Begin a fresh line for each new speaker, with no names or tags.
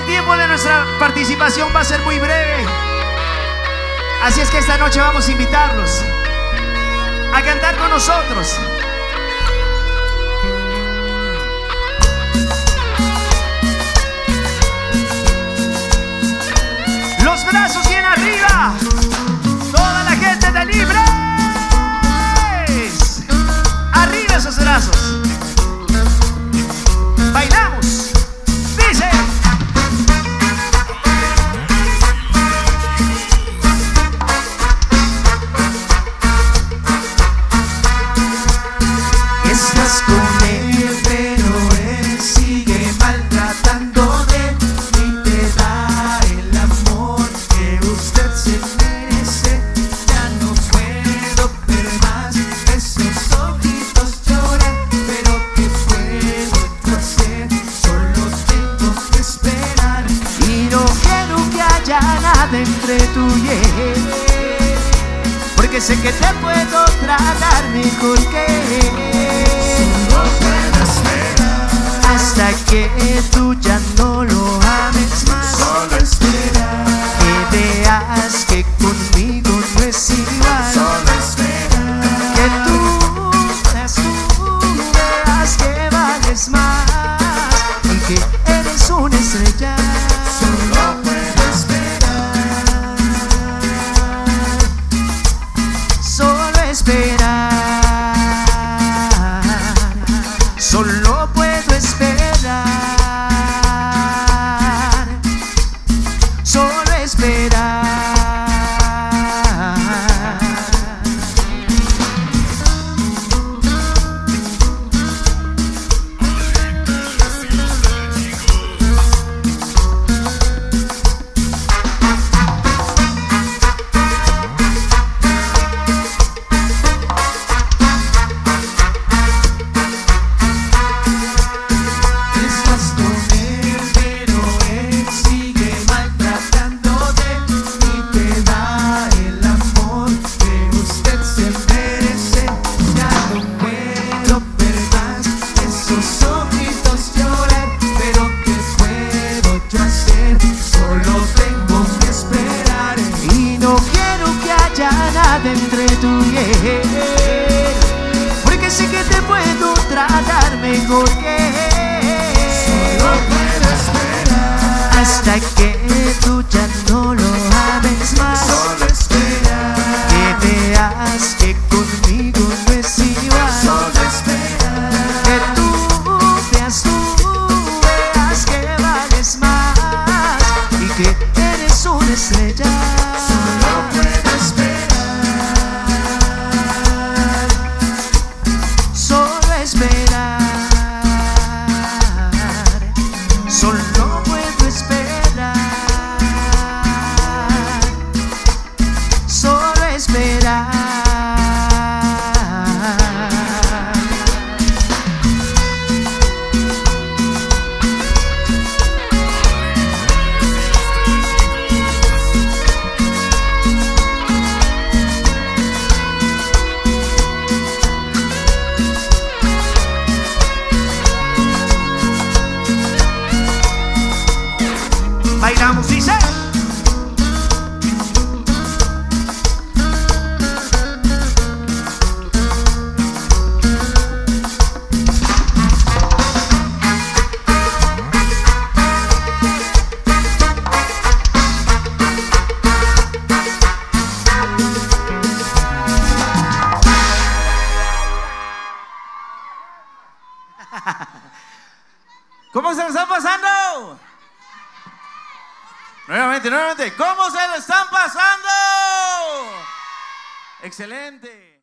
el tiempo de nuestra participación va a ser muy breve. Así es que esta noche vamos a invitarlos a cantar con nosotros. Los brazos bien arriba. Toda la gente de Libres. Arriba esos brazos. Bailamos. Dice.
Estás con él, pero él sigue maltratándote y te da el amor que usted se merece. Ya no puedo ver más esos ojitos llorar, pero ¿qué puedo yo hacer? Solo tengo que esperar.
Y no quiero que haya nada entre tú y él, porque sé que te puedo tratar mejor que él.
Solo puedo esperar
Hasta que tú ya no lo ames más.
solo esperar
Que veas que conmigo no es igual.
solo esperar
Que tú veas que vales más y que eres una estrella.
Solo puedo esperar
Solo esperar. Solo puedo esperar. Solo esperar.
Estás con él, pero él sigue maltratándote y te da el amor que usted se merece. Ya no puedo ver más esos ojitos llorar, pero ¿qué puedo yo hacer? Solo tengo que esperar.
Y no quiero que haya nada entre tú y él, porque sé que te puedo tratar mejor que
Solo
él.
puedo esperar
Hasta que tú ya no lo ames más.
solo esperar
Que veas que conmigo no es igual.
solo esperar
Que tú veas que vales más y que eres una estrella.
Solo puedo esperar
Solo esperar. Solo puedo esperar. Solo esperar. Bailamos, dice. ¿Cómo se lo están pasando? Nuevamente, ¿cómo se lo están pasando? Excelente.